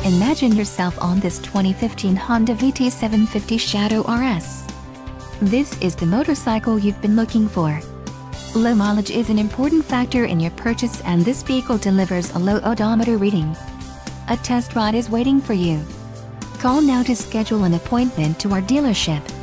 Imagine yourself on this 2015 Honda VT750 Shadow RS. This is the motorcycle you've been looking for. Low mileage is an important factor in your purchase, and this vehicle delivers a low odometer reading. A test ride is waiting for you. Call now to schedule an appointment to our dealership.